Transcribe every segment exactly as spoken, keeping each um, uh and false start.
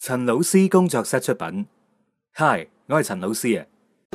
陳老師工作室出品。Hi，我係陳老師啊。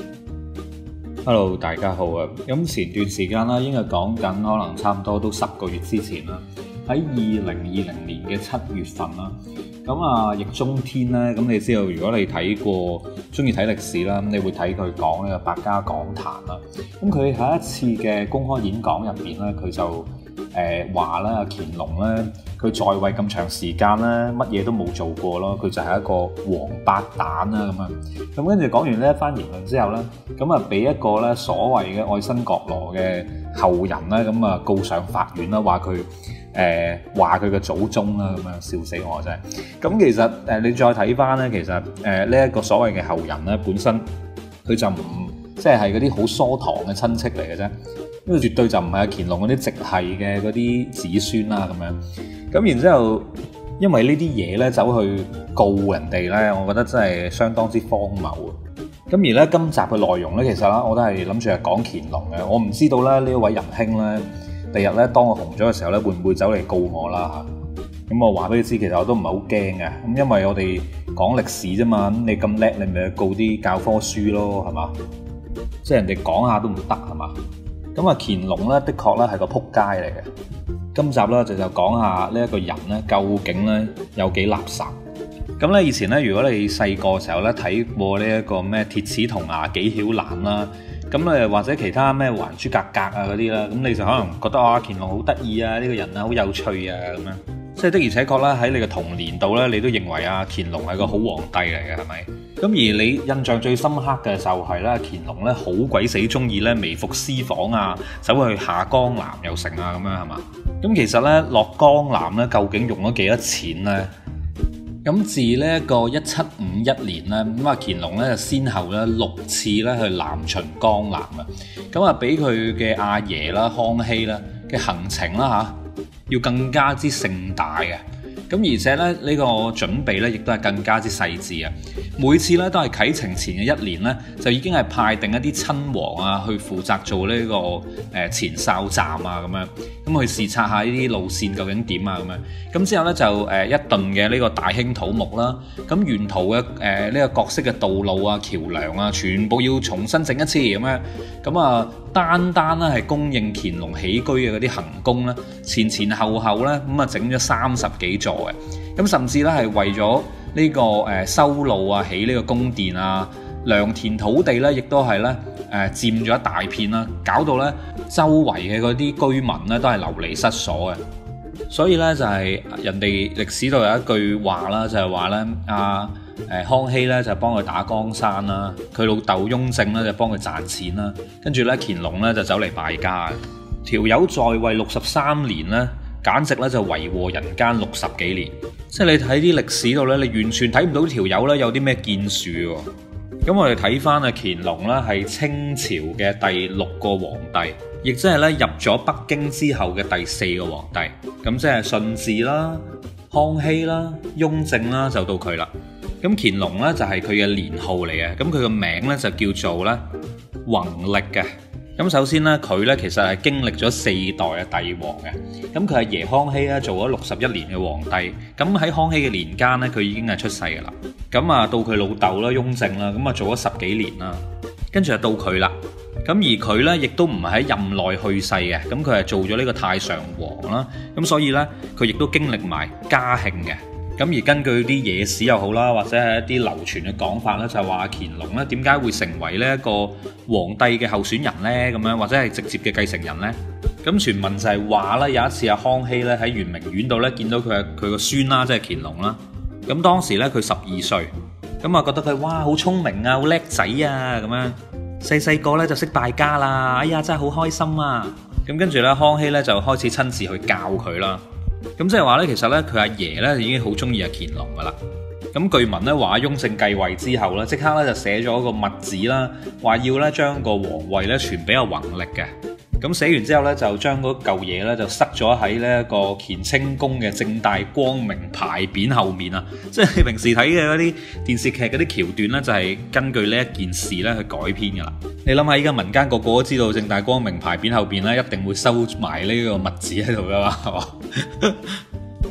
Hello，大家好啊！咁前段時間啦，應該講緊可能差唔多都十個月之前啦，喺二零二零年嘅七月份啦。咁啊，易中天咧，咁你知道，如果你睇過中意睇歷史啦，咁你會睇佢講呢個百家講壇啦。咁佢喺一次嘅公開演講入邊咧，佢就誒話咧，阿乾隆咧，佢在位咁長時間咧，乜嘢都冇做過咯，佢就係一個王八蛋啦咁樣。咁跟住講完呢一番言論之後咧，咁啊俾一個咧所謂嘅愛新覺羅嘅後人咧，咁啊告上法院啦，話佢誒話佢嘅祖宗啦，咁樣笑死我真係。咁其實誒你再睇翻咧，其實誒呢一個所謂嘅後人咧，本身佢就唔即係係嗰啲好疏堂嘅親戚嚟嘅啫。呢個絕對就唔係阿乾隆嗰啲直系嘅嗰啲子孫啦，咁樣。咁然之後，因為呢啲嘢咧走去告人哋咧，我覺得真係相當之荒謬啊！咁而咧今集嘅內容咧，其實啦，我都係諗住係講乾隆嘅。我唔知道咧呢一位仁兄咧，第日咧當我紅咗嘅時候咧，會唔會走嚟告我啦嚇？咁我話俾你知，其實我都唔係好驚嘅。咁因為我哋講歷史啫嘛，咁你咁叻，你咪去告啲教科書咯，係嘛？即係人哋講下都唔得係嘛？咁啊，乾隆咧，的確咧係個撲街嚟嘅。今集咧就就講下呢一個人咧，究竟咧有幾垃圾。咁咧以前咧，如果你細個時候咧睇過呢一個咩鐵齒銅牙紀曉嵐啦，咁誒或者其他咩還珠格格啊嗰啲啦，咁你就可能覺得啊乾隆好得意啊，呢個人啊好有趣啊咁樣。即係的而且確啦，喺你嘅童年度咧，你都認為啊乾隆係個好皇帝嚟嘅，係咪？咁而你印象最深刻嘅就係咧，乾隆咧好鬼死中意咧微服私訪啊，走去下江南又成啊咁樣係嘛？咁其實咧落江南咧究竟用咗幾多錢咧？咁自呢一個一七五一年咧，咁啊乾隆咧就先後咧六次咧去南巡江南啊，咁啊比佢嘅阿爺啦康熙啦嘅行程啦嚇要更加之盛大嘅。咁而且咧呢個準備咧亦都係更加之細緻啊！每次咧都係啟程前嘅一年咧，就已經係派定一啲親王啊去負責做呢個誒前哨站啊咁樣，咁去視察下呢啲路線究竟點啊咁樣。咁之後咧就誒一頓嘅呢個大興土木啦，咁沿途嘅誒呢個各式嘅道路啊、橋梁啊，全部要重新整一次咁樣。咁啊，單單咧係供應乾隆起居嘅嗰啲行宮咧，前前後後咧咁啊整咗三十幾座。咁甚至咧係為咗呢個誒修路啊、起呢個宮殿啊、良田土地咧，亦都係咧誒佔咗一大片啦，搞到咧周圍嘅嗰啲居民咧都係流離失所嘅。所以咧就係人哋歷史度有一句話啦，就係話咧阿誒康熙咧就幫佢打江山啦，佢老豆雍正咧就幫佢賺錢啦，跟住咧乾隆咧就走嚟敗家，條友在位六十三年咧。簡直咧就為禍人間六十幾年，即係你睇啲歷史度咧，你完全睇唔到條友咧有啲咩建樹喎。咁我哋睇翻啊乾隆啦，係清朝嘅第六個皇帝，亦即係咧入咗北京之後嘅第四個皇帝。咁即係順治啦、康熙啦、雍正啦，就到佢啦。咁乾隆咧就係佢嘅年號嚟嘅，咁佢個名咧就叫做咧弘曆嘅。咁首先咧，佢咧其實係經歷咗四代嘅帝王嘅。咁佢阿爺康熙咧做咗六十一年嘅皇帝。咁喺康熙嘅年間咧，佢已經係出世噶啦。咁啊到佢老豆啦，雍正啦，咁啊做咗十幾年啦。跟住就到佢啦。咁而佢咧亦都唔係喺任內去世嘅。咁佢係做咗呢個太上皇啦。咁所以咧，佢亦都經歷埋嘉慶嘅。咁而根據啲野史又好啦，或者係一啲流傳嘅講法咧，就係話乾隆咧點解會成為呢一個皇帝嘅候選人咧？咁樣或者係直接嘅繼承人咧？咁傳聞就係話咧，有一次阿康熙咧喺圓明園度咧見到佢佢個孫啦，即係乾隆啦。咁當時咧佢十二歲，咁啊覺得佢哇好聰明啊，好叻仔啊，咁樣細細個咧就識敗家啦，哎呀真係好開心啊！咁跟住咧康熙咧就開始親自去教佢啦。咁即係話咧，其實咧佢阿爺咧已經好中意阿乾隆噶啦。咁據聞咧話雍正繼位之後咧，即刻咧就寫咗個密旨啦，話要咧將個皇位咧傳俾阿弘曆嘅。咁寫完之後咧，就將嗰嚿嘢咧就塞咗喺呢一個乾清宮嘅正大光明牌匾後面啊！即係你平時睇嘅嗰啲電視劇嗰啲橋段咧，就係根據呢一件事咧去改編噶啦。你諗下，依家民間個個都知道正大光明牌匾後邊咧一定會收埋呢個密旨喺度噶嘛，係嘛？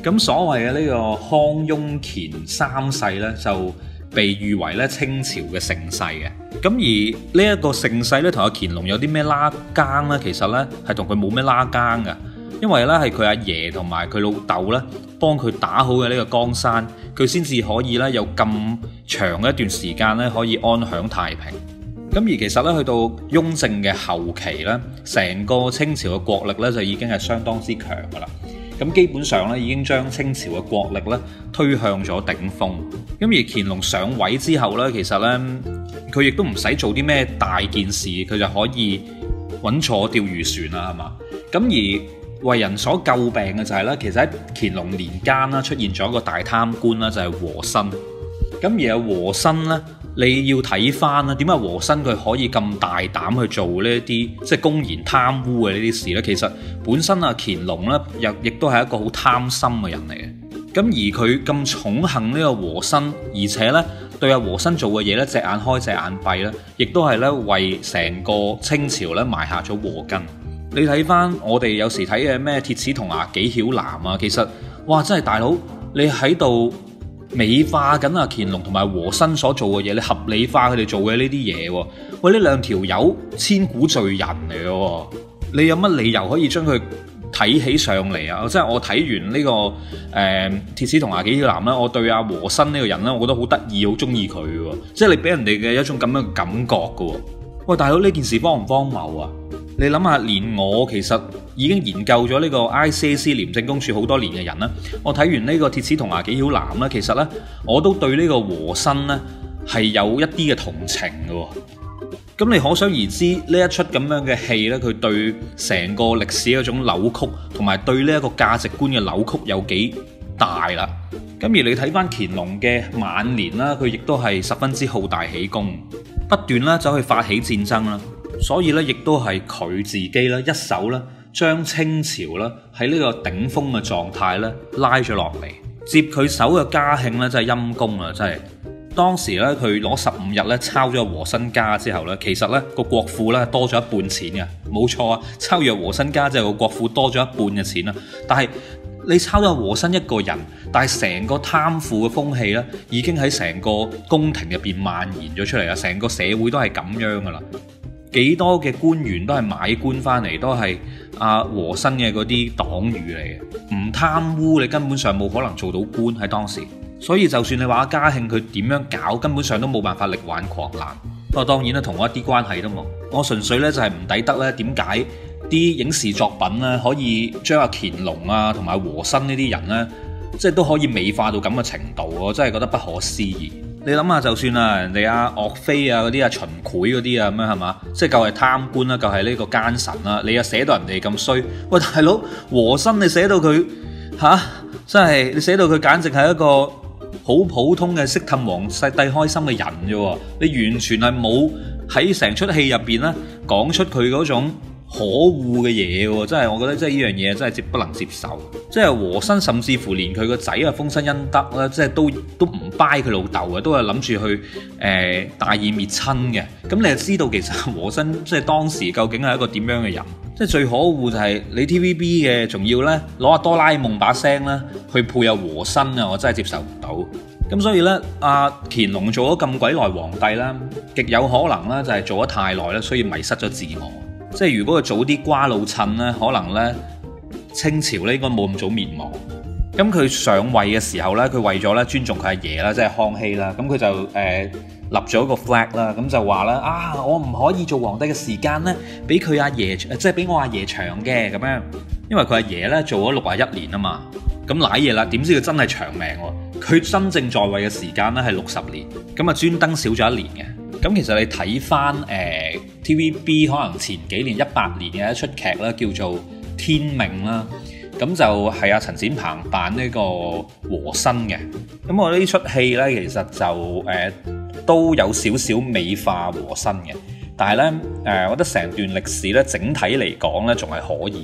咁所謂嘅呢個康雍乾三世呢，就被譽為咧清朝嘅盛世嘅。咁而呢一個盛世咧，同阿乾隆有啲咩拉更呢？其實呢係同佢冇咩拉更嘅，因為呢係佢阿爺同埋佢老豆呢幫佢打好嘅呢個江山，佢先至可以呢有咁長嘅一段時間呢可以安享太平。咁而其實呢，去到雍正嘅後期呢，成個清朝嘅國力呢就已經係相當之強噶啦。咁基本上咧，已經將清朝嘅國力咧推向咗頂峰。咁而乾隆上位之後咧，其實咧佢亦都唔使做啲咩大件事，佢就可以穩坐釣魚船啦，係嘛？咁而為人所詬病嘅就係咧，其實喺乾隆年間啦，出現咗一個大貪官啦，就係和珅。咁而阿和珅咧，你要睇翻啦，點解和珅佢可以咁大膽去做呢一啲即係公然貪污嘅呢啲事呢？其實本身啊乾隆呢，又亦都係一個好貪心嘅人嚟嘅。咁而佢咁寵幸呢個和珅，而且呢對阿和珅做嘅嘢呢，隻眼開隻眼閉呢，亦都係呢為成個清朝呢埋下咗禍根。你睇翻我哋有時睇嘅咩鐵齒銅牙紀曉嵐啊，其實哇真係大佬，你喺度美化緊阿乾隆同埋和珅所做嘅嘢，你合理化佢哋做嘅呢啲嘢喎。喂，呢兩條友千古罪人嚟嘅，你有乜理由可以將佢睇起上嚟啊？即係我睇完呢、這個誒、呃、鐵齒銅牙紀曉嵐啦，我對阿和珅呢個人咧，我覺得好得意，好中意佢嘅。即係你俾人哋嘅一種咁樣嘅感覺嘅。喂，大佬，呢件事荒唔荒謬啊？你諗下，連我其實已經研究咗呢個 I C A C 廉政公署好多年嘅人啦，我睇完呢個鐵齒銅牙紀曉嵐啦，其實呢，我都對呢個和珅呢係有一啲嘅同情嘅。咁你可想而知呢一出咁樣嘅戲呢，佢對成個歷史嗰種扭曲，同埋對呢一個價值觀嘅扭曲有幾大啦。咁而你睇翻乾隆嘅晚年啦，佢亦都係十分之好大喜功，不斷啦走去發起戰爭啦。所以咧，亦都係佢自己啦，一手啦，將清朝啦喺呢個頂峰嘅狀態咧拉咗落嚟。接佢手嘅嘉慶咧，真係陰公啊！真係當時咧，佢攞十五日咧抄咗和珅家之後咧，其實咧個國庫咧多咗一半錢嘅，冇錯啊！抄咗和珅家之後，個國庫多咗一半嘅錢啦。但係你抄咗和珅一個人，但係成個貪腐嘅風氣咧，已經喺成個宮廷入邊蔓延咗出嚟啦，成個社會都係咁樣噶啦。幾多嘅官員都係買官翻嚟，都係阿和珅嘅嗰啲黨羽嚟嘅。唔貪污，你根本上冇可能做到官喺當時。所以就算你話嘉慶佢點樣搞，根本上都冇辦法力挽狂瀾。不過當然啦，同我一啲關係都冇。我純粹呢就係唔抵得呢，點解啲影視作品呢可以將阿乾隆啊同埋和珅呢啲人呢，即係都可以美化到咁嘅程度，我真係覺得不可思議。你諗下，就算啊，人哋阿岳飛啊嗰啲啊秦檜嗰啲啊咁樣係嘛，即係夠係貪官啦，夠係呢個奸臣啦，你又寫到人哋咁衰，喂大佬和珅你寫到佢吓，真係你寫到佢簡直係一個好普通嘅識氹皇帝開心嘅人啫，你完全係冇喺成出戲入邊咧講出佢嗰種可惡嘅嘢喎，真係我覺得真係呢樣嘢真係接不能接受。即係和珅甚至乎連佢個仔啊豐紳殷德咧，即係都都唔拜佢老豆嘅，都係諗住去誒、呃、大義滅親嘅。咁你就知道其實和珅即係當時究竟係一個點樣嘅人？即係最可惡就係你 T V B 嘅，仲要咧攞阿哆啦 A 夢把聲咧去配阿和珅啊！我真係接受唔到。咁所以咧，阿乾隆做咗咁鬼耐皇帝啦，極有可能咧就係做咗太耐咧，所以迷失咗自我。即係如果佢早啲瓜老襯咧，可能咧清朝咧應該冇咁早滅亡。咁佢上位嘅時候咧，佢為咗咧尊重佢阿爺啦，即係康熙啦，咁佢就誒、呃、立咗一個 flag 啦，咁就話啦啊，我唔可以做皇帝嘅時間咧，比佢阿爺即係比我阿爺長嘅咁樣，因為佢阿爺咧做咗六十一年啊嘛，咁瀨嘢啦，點知佢真係長命喎？佢真正在位嘅時間咧係六十年，咁啊專登少咗一年嘅。咁其實你睇翻誒 T V B 可能前幾年一八年嘅一出劇啦，叫做《天命》啦，咁就係阿陳展鵬扮呢個和珅嘅。咁我呢出戲呢，其實就誒、呃、都有少少美化和珅嘅，但係呢，誒、呃，我覺得成段歷史呢，整體嚟講呢，仲係可以嘅。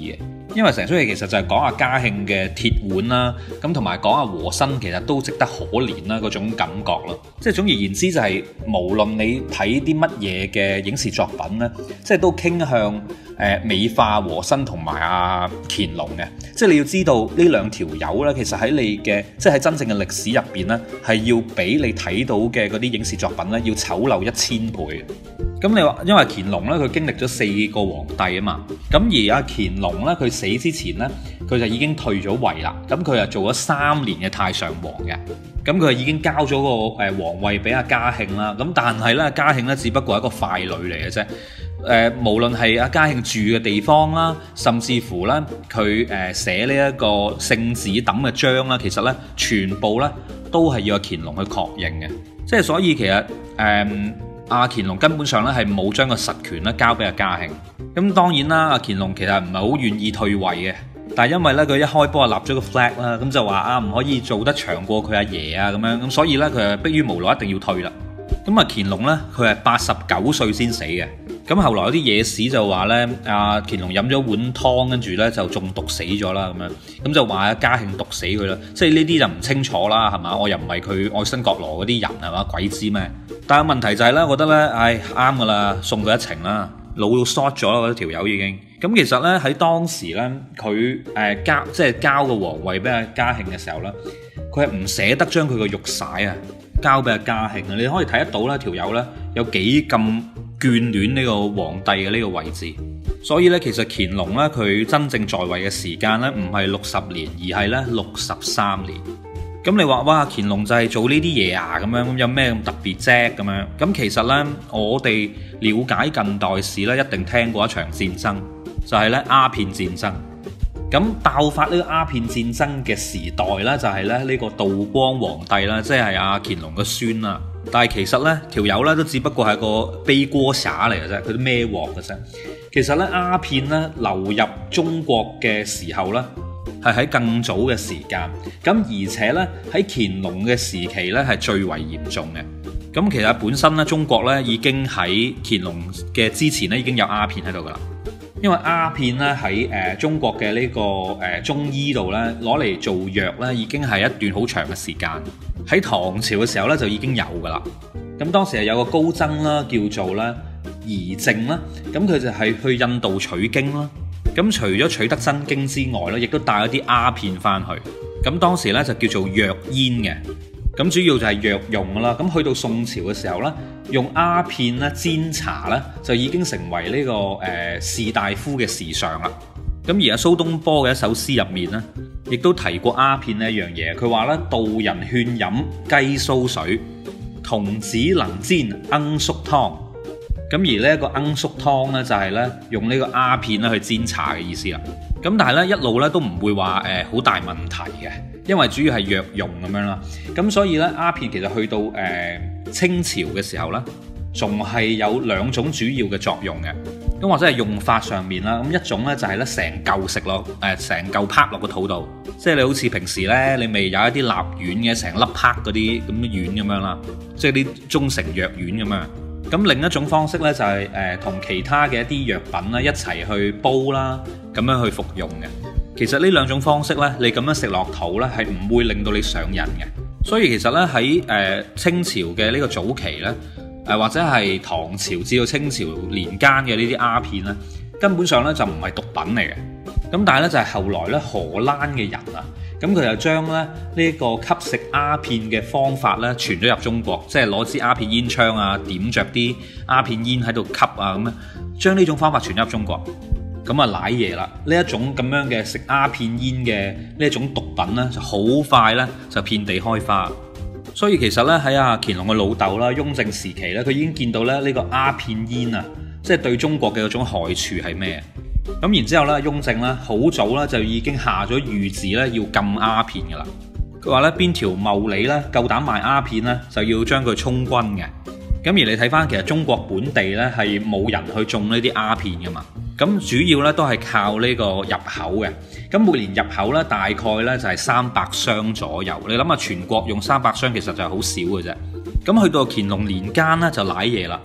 因為成出戲其實就係講阿嘉慶嘅鐵腕啦，咁同埋講阿和珅其實都值得可憐啦嗰種感覺咯。即係總而言之就係無論你睇啲乜嘢嘅影視作品呢，即係都傾向誒美化和珅同埋阿乾隆嘅。即係你要知道呢兩條友呢，其實喺你嘅即係喺真正嘅歷史入邊呢，係要比你睇到嘅嗰啲影視作品呢，要醜陋一千倍。咁你話，因為乾隆咧，佢經歷咗四個皇帝啊嘛，咁而阿乾隆咧，佢死之前咧，佢就已經退咗位啦。咁佢又做咗三年嘅太上皇嘅，咁佢已經交咗個誒皇位俾阿嘉慶啦。咁但係咧，嘉慶咧只不過係一個傀儡嚟嘅啫。誒，無論係阿嘉慶住嘅地方啦，甚至乎咧佢誒寫呢一個聖旨抌嘅章啦，其實咧全部咧都係要阿乾隆去確認嘅。即係所以其實誒。嗯阿乾隆根本上咧係冇將個實權咧交俾阿嘉慶，咁當然啦，阿乾隆其實唔係好願意退位嘅，但係因為咧佢一開波就立咗個 flag 啦，咁就話啊唔可以做得長過佢阿爺啊咁樣，咁所以咧佢係迫於無奈一定要退啦。咁啊乾隆咧佢係八十九歲先死嘅，咁後來有啲野史就話咧阿乾隆飲咗碗湯，跟住咧就中毒死咗啦咁樣，咁就話阿嘉慶毒死佢啦，即係呢啲就唔清楚啦係嘛，我又唔係佢愛新覺羅嗰啲人係嘛，鬼知咩？但係問題就係咧，我覺得咧，唉啱噶啦，送佢一程啦，老到 short 咗啦，嗰條友已經。咁其實咧喺當時咧，佢誒交即係交個皇位俾阿嘉慶嘅時候咧，佢係唔捨得將佢個玉璽啊交俾阿嘉慶啊！你可以睇得到咧，條友咧有幾咁眷戀呢個皇帝嘅呢個位置。所以咧，其實乾隆咧佢真正在位嘅時間咧，唔係六十年，而係咧六十三年。咁你話哇，乾隆就係做呢啲嘢啊咁樣，咁有咩咁特別啫咁樣？咁其實呢，我哋了解近代史呢，一定聽過一場戰爭，就係呢鴉片戰爭。咁爆發呢個鴉片戰爭嘅時代呢，就係咧呢個道光皇帝啦，即係阿乾隆嘅孫啦。但係其實呢條友呢，都只不過係個背鍋灑嚟嘅啫，佢都孭鑊嘅啫。其實呢，鴉片呢流入中國嘅時候呢，係喺更早嘅時間，咁而且呢，喺乾隆嘅時期呢，係最為嚴重嘅。咁其實本身呢，中國呢已經喺乾隆嘅之前呢已經有鴉片喺度噶啦。因為鴉片呢喺誒中國嘅呢個誒中醫度呢攞嚟做藥呢已經係一段好長嘅時間。喺唐朝嘅時候呢就已經有噶啦。咁當時係有個高僧啦，叫做咧儀淨啦，咁佢就係去印度取經啦。咁除咗取得真經之外咧，亦都帶咗啲鴉片翻去。咁當時咧就叫做藥煙嘅。咁主要就係藥用噶啦。咁去到宋朝嘅時候咧，用鴉片咧煎茶咧，就已經成為呢、這個誒、呃、士大夫嘅時尚啦。咁而阿蘇東坡嘅一首詩入面咧，亦都提過鴉片呢一樣嘢。佢話咧：道人勸飲雞蘇水，童子能煎罌粟湯。咁而呢一個罌粟湯咧，就係咧用呢個鴉片咧去煎茶嘅意思啦。咁但係咧一路咧都唔會話誒好大問題嘅，因為主要係藥用咁樣啦。咁所以咧鴉片其實去到誒、呃、清朝嘅時候咧，仲係有兩種主要嘅作用嘅。咁或者係用法上面啦，咁一種咧就係咧成嚿食落誒成嚿啪落個肚度，即係你好似平時咧你未有一啲臘丸嘅成粒啪嗰啲咁嘅丸咁樣啦，即係啲中成藥丸咁樣。咁另一種方式咧就係誒同其他嘅一啲藥品咧一齊去煲啦，咁樣去服用嘅。其實呢兩種方式咧，你咁樣食落肚咧係唔會令到你上癮嘅。所以其實咧喺誒清朝嘅呢個早期咧，誒或者係唐朝至到清朝年間嘅呢啲鴉片咧，根本上咧就唔係毒品嚟嘅。咁但係咧就係後來咧荷蘭嘅人啊，咁佢就將咧呢個吸食鴉片嘅方法咧傳咗入中國，即係攞支鴉片煙槍啊，點着啲鴉片煙喺度吸啊，咁樣將呢種方法傳咗入中國，咁啊瀨嘢啦！呢一種咁樣嘅食鴉片煙嘅呢一種毒品咧，就好快咧就遍地開花。所以其實咧喺阿乾隆嘅老豆啦，雍正時期咧，佢已經見到咧呢個鴉片煙啊，即係對中國嘅嗰種害處係咩？咁然之後咧，雍正咧好早咧就已經下咗諭旨咧，要禁鴉片噶啦。佢話咧邊條茂利咧夠膽賣鴉片咧，就要將佢充軍嘅。咁而你睇翻，其實中國本地咧係冇人去種呢啲鴉片噶嘛。咁主要咧都係靠呢個入口嘅。咁每年入口咧大概咧就係三百箱左右。你諗下，全國用三百箱其實就係好少嘅啫。咁去到乾隆年間咧就瀨嘢啦。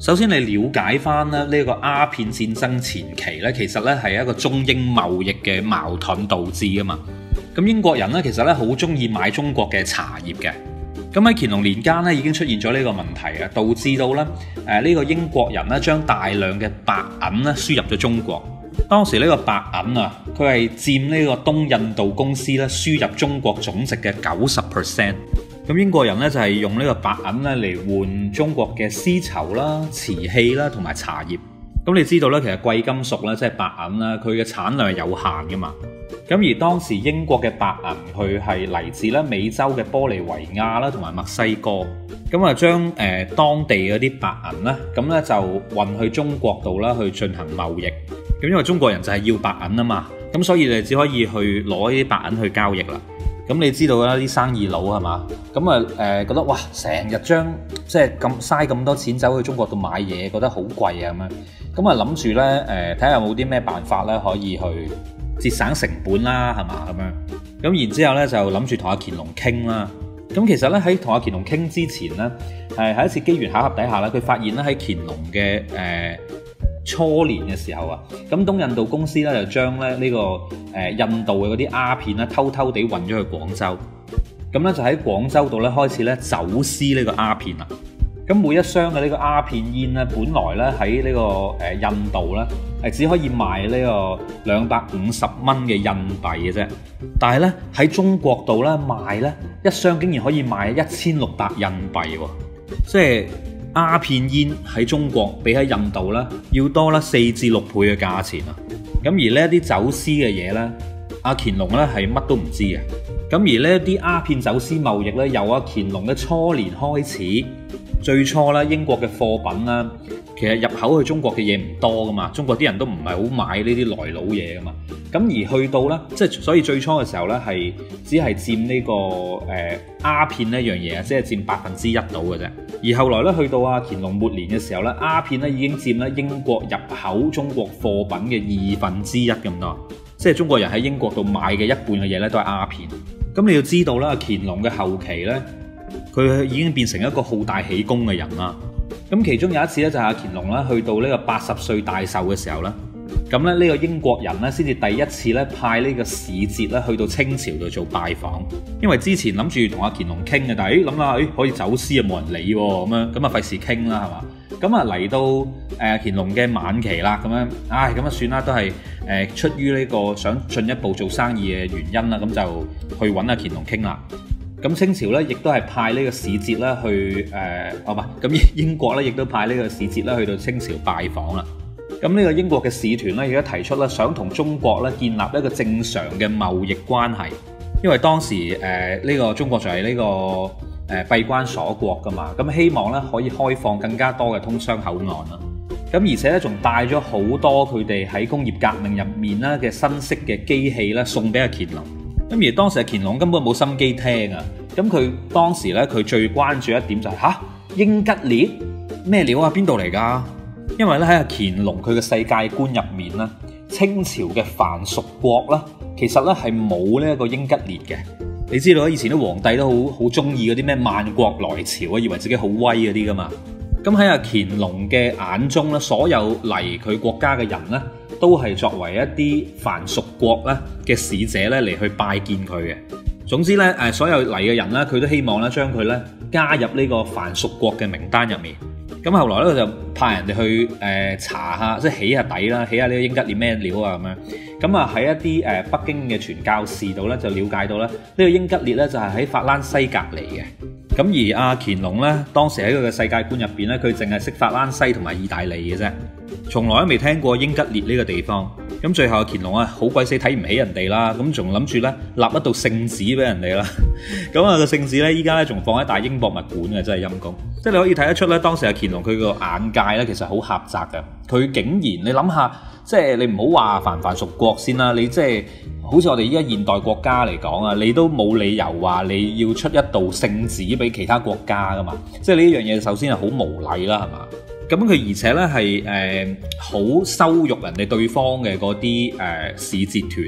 首先你了解翻咧呢個鴉片戰爭前期呢，其實呢係一個中英貿易嘅矛盾導致噶嘛。咁英國人呢，其實呢好中意買中國嘅茶葉嘅。咁喺乾隆年間呢，已經出現咗呢個問題啊，導致到咧誒呢個英國人呢將大量嘅白銀呢輸入咗中國。當時呢個白銀啊，佢係佔呢個東印度公司咧輸入中國總值嘅九十 percent。咁英國人呢，就係用呢個白銀咧嚟換中國嘅絲綢啦、瓷器啦同埋茶葉。咁你知道咧，其實貴金屬咧即係白銀啦，佢嘅產量係有限噶嘛。咁而當時英國嘅白銀佢係嚟自咧美洲嘅玻利維亞啦同埋墨西哥。咁啊將誒當地嗰啲白銀咧，咁咧就運去中國度啦去進行貿易。咁因為中國人就係要白銀啊嘛，咁所以你只可以去攞呢啲白銀去交易啦。咁你知道啦，啲生意佬係嘛？咁啊誒覺得哇，成日將即係咁嘥咁多錢走去中國度買嘢，覺得好貴啊咁樣。咁啊諗住咧誒睇下有冇啲咩辦法咧可以去節省成本啦，係嘛咁樣。咁然之後咧就諗住同阿乾隆傾啦。咁其實咧喺同阿乾隆傾之前咧，係喺一次機緣巧合底下咧，佢發現咧喺乾隆嘅誒、呃、初年嘅時候啊，咁東印度公司咧就將咧呢個誒、呃、印度嘅嗰啲鴉片咧偷偷地運咗去廣州。咁咧就喺廣州度咧開始咧走私呢個鴉片啦。咁每一箱嘅呢個鴉片煙咧，本來咧喺呢個誒印度咧係只可以賣呢個兩百五十蚊嘅印幣嘅啫，但係咧喺中國度咧賣咧一箱竟然可以賣一千六百印幣喎，即係鴉片煙喺中國比喺印度咧要多啦四至六倍嘅價錢啊！咁而呢一啲走私嘅嘢咧，阿乾隆咧係乜都唔知嘅。咁而呢一啲鴉片走私貿易咧，由阿乾隆嘅初年開始。最初咧，英國嘅貨品咧，其實入口去中國嘅嘢唔多噶嘛，中國啲人都唔係好買呢啲來佬嘢噶嘛。咁而去到咧，即係所以最初嘅時候咧，係只係佔呢個誒鴉片呢樣嘢啊，即係佔百分之一到嘅啫。而後來咧，去到阿乾隆末年嘅時候咧，鴉片咧已經佔咧英國入口中國貨品嘅二分之一咁多，即係中國人喺英國度買嘅一半嘅嘢咧都係鴉片。咁你要知道啦，乾隆嘅後期咧。佢已經變成一個好大喜功嘅人啦。咁其中有一次咧，就係阿乾隆咧去到呢個八十歲大壽嘅時候咧，咁咧呢個英國人咧先至第一次咧派呢個使節咧去到清朝度做拜訪。因為之前諗住同阿乾隆傾嘅，但係誒諗下誒可以走私啊，冇人理喎，咁樣咁啊費事傾啦，係嘛？咁啊嚟到誒乾隆嘅晚期啦，咁樣唉咁啊算啦，都係誒出於呢個想進一步做生意嘅原因啦，咁就去揾阿乾隆傾啦。咁清朝咧，亦都係派呢個使節啦去誒，哦唔係，咁英國咧亦都派呢個使節啦去到清朝拜訪啦。咁呢個英國嘅使團咧，而家提出咧想同中國咧建立一個正常嘅貿易關係，因為當時誒呢、呃這個中國就係呢、這個誒、呃、閉關鎖國噶嘛，咁希望咧可以開放更加多嘅通商口岸啦。咁而且咧仲帶咗好多佢哋喺工業革命入面啦嘅新式嘅機器咧送俾阿乾隆。咁而當時阿乾隆根本冇心機聽啊！咁佢當時咧，佢最關注一點就係、是、吓英吉列咩料啊？邊度嚟㗎？因為咧喺阿乾隆佢嘅世界觀入面咧，清朝嘅藩屬國啦，其實咧係冇呢一個英吉列嘅。你知道以前啲皇帝都好好中意嗰啲咩萬國來朝啊，以為自己好威嗰啲㗎嘛。咁喺阿乾隆嘅眼中咧，所有嚟佢國家嘅人咧，都係作為一啲藩屬國咧嘅使者咧嚟去拜見佢嘅。總之咧，誒所有嚟嘅人咧，佢都希望咧將佢咧加入呢個藩屬國嘅名單入面。咁後來咧，佢就派人哋去誒、呃、查下，即係起下底啦，起下呢個英吉列咩料啊咁樣。咁啊喺一啲誒北京嘅傳教士度咧，就了解到咧呢個英吉列咧就係喺法蘭西隔離嘅。咁而阿乾隆咧，當時喺佢嘅世界觀入邊咧，佢淨係識法蘭西同埋意大利嘅啫，從來都未聽過英吉列呢個地方。咁最後阿乾隆啊，好鬼死睇唔起人哋啦，咁仲諗住咧立一道聖旨俾人哋啦。咁啊個聖旨咧，依家咧仲放喺大英博物館嘅，真係陰公。即係你可以睇得出咧，當時阿乾隆佢個眼界咧，其實好狹窄嘅。佢竟然你諗下，即係你唔好話藩藩屬國先啦，你即係好似我哋依家現代國家嚟講啊，你都冇理由話你要出一道聖旨俾其他國家噶嘛。即係呢一樣嘢，首先係好無禮啦，係嘛？咁佢而且咧係誒好羞辱人哋對方嘅嗰啲誒使節團，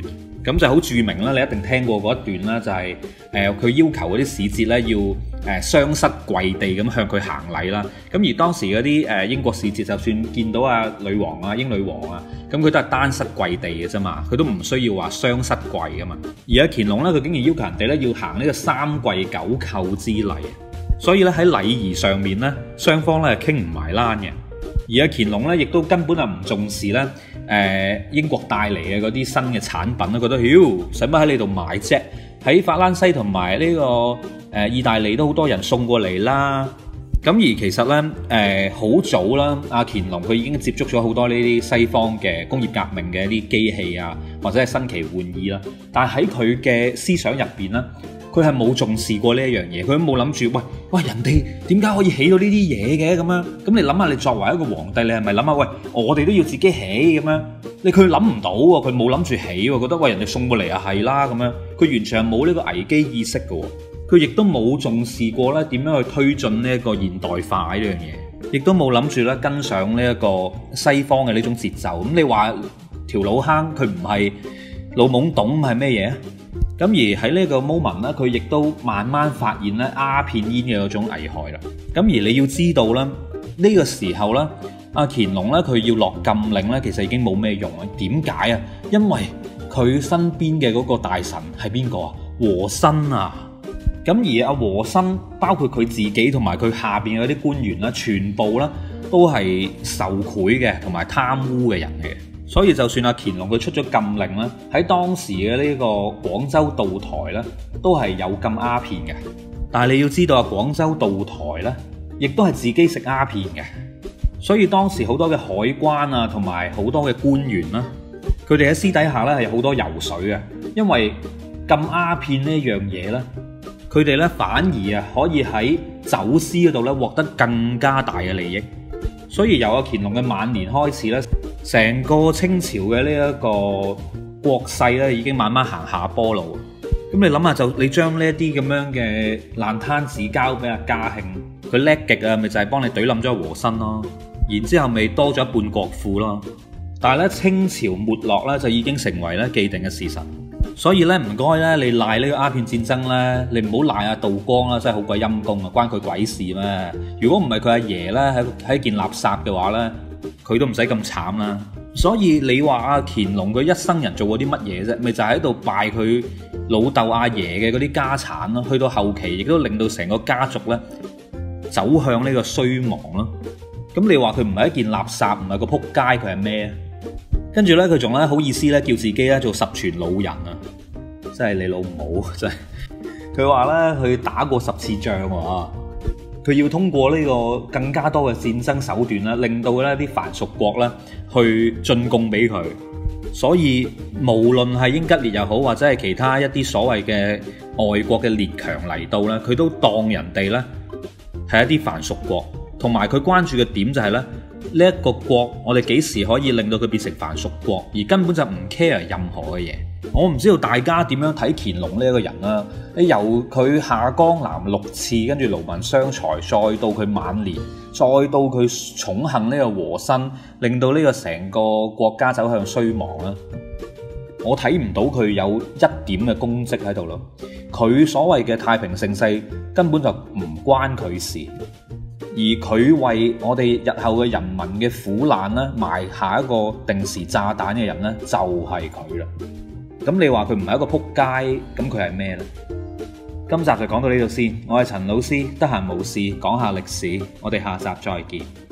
咁就好著名啦，你一定聽過嗰一段啦，就係誒佢要求嗰啲使節咧要誒雙膝跪地咁向佢行禮啦。咁而當時嗰啲誒英國使節就算見到啊女王啊英女王啊，咁佢都係單膝跪地嘅啫嘛，佢都唔需要話雙膝跪噶嘛。而阿乾隆咧，佢竟然要求人哋咧要行呢個三跪九叩之禮，所以咧喺禮儀上面咧，雙方咧係傾唔埋欄嘅。而阿乾隆咧，亦都根本就唔重視咧，誒、呃、英國帶嚟嘅嗰啲新嘅產品啦，覺得妖使乜喺你度買啫？喺法蘭西同埋呢個誒、呃、意大利都好多人送過嚟啦。咁而其實咧，誒好早啦，阿乾隆佢已經接觸咗好多呢啲西方嘅工業革命嘅一啲機器啊，或者係新奇玩意啦。但係喺佢嘅思想入邊咧，佢係冇重視過呢一樣嘢，佢都冇諗住，喂喂，人哋點解可以起到呢啲嘢嘅咁樣？咁你諗下，你作為一個皇帝，你係咪諗下，喂，我哋都要自己起咁樣？你佢諗唔到喎，佢冇諗住起喎，覺得喂人哋送過嚟啊係啦咁樣，佢完全係冇呢個危機意識嘅，佢亦都冇重視過咧點樣去推進呢一個現代化呢樣嘢，亦都冇諗住咧跟上呢一個西方嘅呢種節奏。咁你話條老坑佢唔係老懵懂係咩嘢？咁而喺呢個 moment 咧，佢亦都慢慢發現咧鴉片煙嘅嗰種危害啦。咁而你要知道咧，呢個時候咧，阿乾隆咧佢要落禁令咧，其實已經冇咩用啊。點解啊？因為佢身邊嘅嗰個大臣係邊個啊？和珅啊！咁而阿和珅包括佢自己同埋佢下邊嗰啲官員啦，全部啦都係受賄嘅同埋貪污嘅人嚟嘅。所以就算阿乾隆佢出咗禁令咧，喺當時嘅呢個廣州道台咧，都係有禁鴉片嘅。但係你要知道啊，廣州道台咧，亦都係自己食鴉片嘅。所以當時好多嘅海關啊，同埋好多嘅官員啦，佢哋喺私底下咧係有好多游水嘅，因為禁鴉片呢樣嘢咧，佢哋咧反而啊可以喺走私嗰度咧獲得更加大嘅利益。所以由阿乾隆嘅晚年開始咧，成個清朝嘅呢一個國勢咧已經慢慢行下坡路。咁你諗下，就你將呢一啲咁樣嘅爛攤子交俾阿嘉慶，佢叻極啊，咪就係幫你懟冧咗和珅咯。然之後咪多咗一半國庫咯。但係咧清朝沒落咧就已經成為咧既定嘅事實。所以咧唔該咧，你賴呢個鴉片戰爭咧，你唔好賴阿道光啦，真係好鬼陰功啊，關佢鬼事咩？如果唔係佢阿爺咧喺喺件垃圾嘅話咧，佢都唔使咁慘啦。所以你話阿乾隆佢一生人做過啲乜嘢啫？咪就係喺度拜佢老豆阿爺嘅嗰啲家產咯。去到後期亦都令到成個家族咧走向呢個衰亡咯。咁你話佢唔係一件垃圾，唔係個撲街，佢係咩啊？跟住咧，佢仲咧好意思咧，叫自己咧做十全老人啊！真係你老母，真係。佢話咧，佢打過十次仗啊！佢要通過呢個更加多嘅戰爭手段啦，令到咧啲藩屬國咧去進貢俾佢。所以無論係英吉列又好，或者係其他一啲所謂嘅外國嘅列強嚟到咧，佢都當人哋咧係一啲藩屬國，同埋佢關注嘅點就係咧。呢一個國，我哋幾時可以令到佢變成藩屬國，而根本就唔 care 任何嘅嘢。我唔知道大家點樣睇乾隆呢一個人啦。你由佢下江南六次，跟住勞民傷財，再到佢晚年，再到佢寵幸呢個和珅，令到呢個成個國家走向衰亡啦。我睇唔到佢有一點嘅功績喺度咯。佢所謂嘅太平盛世根本就唔關佢事。而佢為我哋日後嘅人民嘅苦難咧埋下一個定時炸彈嘅人咧，就係佢啦。咁你話佢唔係一個撲街，咁佢係咩呢？今集就講到呢度先。我係陳老師，得閒無事講下歷史，我哋下集再見。